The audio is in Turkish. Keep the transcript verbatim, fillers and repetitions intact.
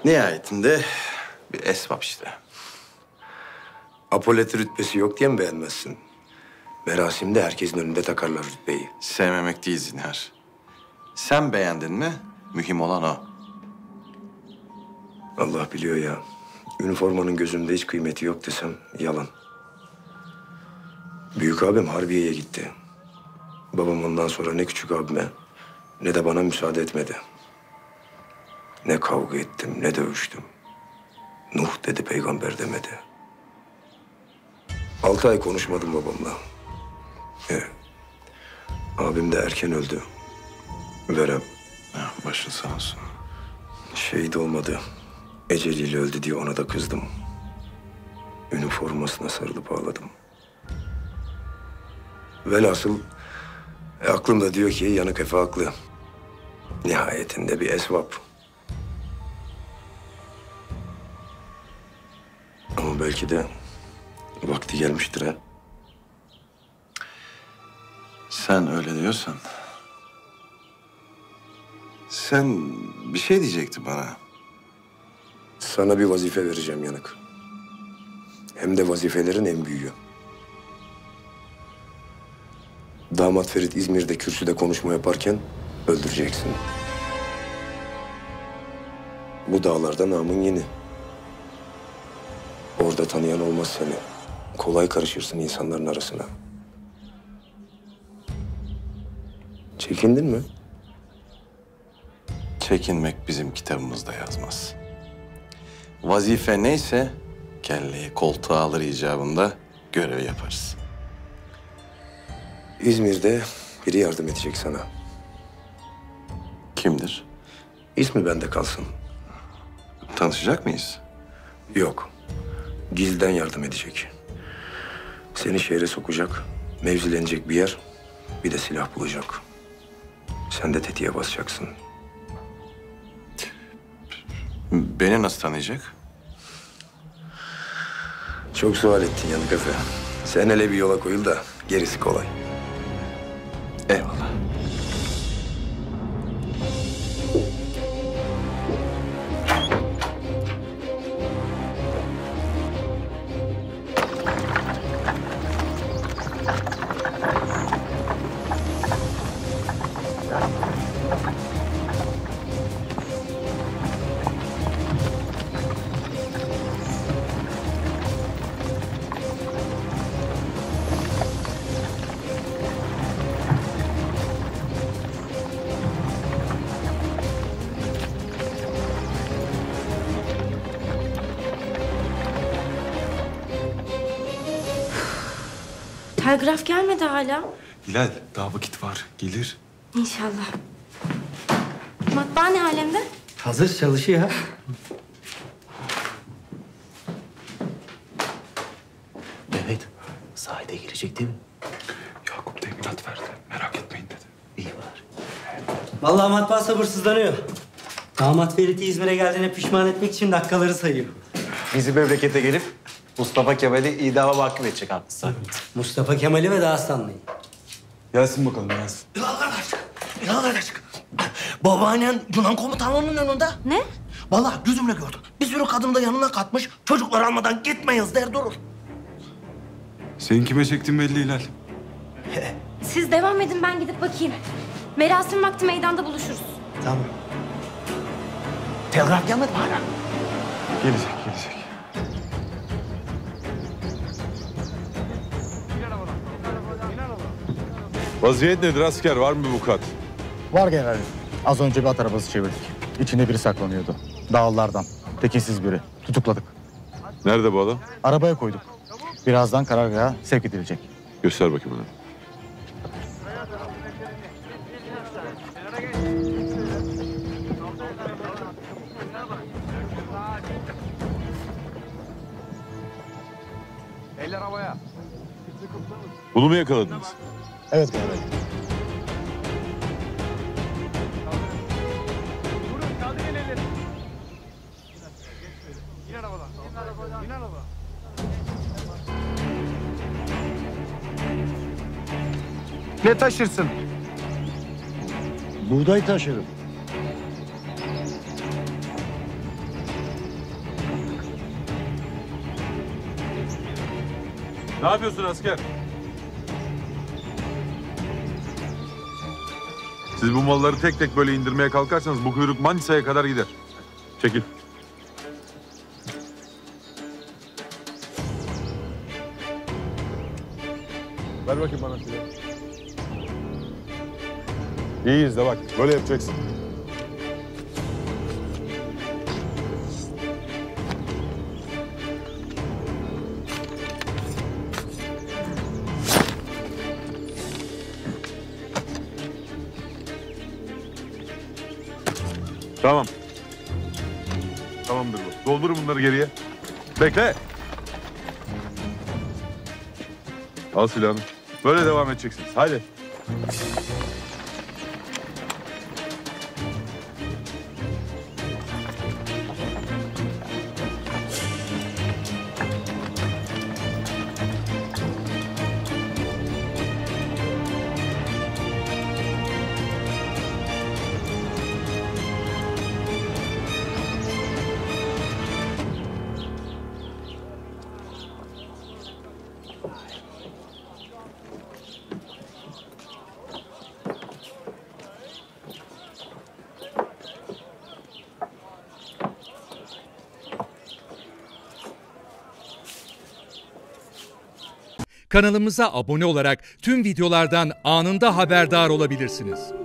Nihayetinde bir esbab işte. Apoleti rütbesi yok diye mi beğenmezsin? Merasimde herkesin önünde takarlar rütbeyi. Sevmemek değil zinhar. Sen beğendin mi? Mühim olan o. Allah biliyor ya. Üniformanın gözümde hiç kıymeti yok desem yalan. Büyük abim Harbiye'ye gitti. Babam ondan sonra ne küçük abime ne de bana müsaade etmedi. Ne kavga ettim ne dövüştüm. Nuh dedi peygamber demedi. Altı ay konuşmadım babamla. E, abim de erken öldü. Verem. Ha, başın sağ olsun. Şehit olmadı. Eceliyle öldü diye ona da kızdım. Üniformasına sarılıp ağladım. Velhasıl e, aklım da diyor ki yanık Efe haklı. Nihayetinde bir esvap. Ama belki de vakti gelmiştir ha. Sen öyle diyorsan. Sen bir şey diyecektin bana. Sana bir vazife vereceğim yanık. Hem de vazifelerin en büyüğü. Damat Ferit İzmir'de kürsüde konuşma yaparken öldüreceksin. Bu dağlarda namın yeni. Orada tanıyan olmaz seni. Kolay karışırsın insanların arasına. Çekindin mi? Çekinmek bizim kitabımızda yazmaz. Vazife neyse kelleyi koltuğa alır icabında görev yaparız. İzmir'de biri yardım edecek sana. Kimdir? İsmi bende kalsın. Tanışacak mıyız? Yok. Gizliden yardım edecek. Seni şehre sokacak, mevzilenecek bir yer, bir de silah bulacak. Sen de tetiğe basacaksın. Beni nasıl tanıyacak? Çok sual ettin Yanık Efe. Sen hele bir yola koyul da gerisi kolay. Eyvallah. Telgraf gelmedi hala. Hilal, daha vakit var. Gelir. İnşallah. Matbaa ne alemde? Hazır çalışıyor. Mehmet, sahide girecek değil mi? Yakup teminat verdi. Merak etmeyin dedi. İyi var. Vallahi matbaa sabırsızlanıyor. Damat Ferit'i İzmir'e geldiğine pişman etmek için dakikaları sayıyor. Bizi memlekete gelip Mustafa Kemal'i idama mahkum edecek haklısın. Mustafa Kemal'i ve Dağıstanlı'yı. Gelsin bakalım, gelsin. Bilal kardeş, Bilal kardeş. Babaannen Yunan komutanlığının önünde. Ne? Vallahi gözümle gördüm. Bir sürü kadını da yanına katmış. Çocuklar almadan gitmeyiz der durur. Senin kime çektiğin belli Hilal. Siz devam edin, ben gidip bakayım. Merasim vakti meydanda buluşuruz. Tamam. Telgraf gelmedi mi hala? Gelecek, gelecek. Vaziyet nedir asker? Var mı bir vukuat? Var generalim. Az önce bir at arabası çevirdik. İçinde biri saklanıyordu. Dağlılardan. Tekinsiz biri. Tutukladık. Nerede bu adam? Arabaya koyduk. Birazdan karargaha sevk edilecek. Göster bakayım onu. Eller havaya. Bunu mu yakaladınız? Evet generalim. Durun, kaldırın elleri. İn arabadan. İn arabadan. Ne taşırsın? Buğday taşırım. Ne yapıyorsun asker? Siz bu malları tek tek böyle indirmeye kalkarsanız bu kuyruk Manisa'ya kadar gider. Çekil. Ver bakayım bana silahı. İyi izle bak. Böyle yapacaksın. Tamam. Tamamdır bu. Doldurun bunları geriye. Bekle. Al silahını. Böyle devam edeceksiniz. Hadi. Kanalımıza abone olarak tüm videolardan anında haberdar olabilirsiniz.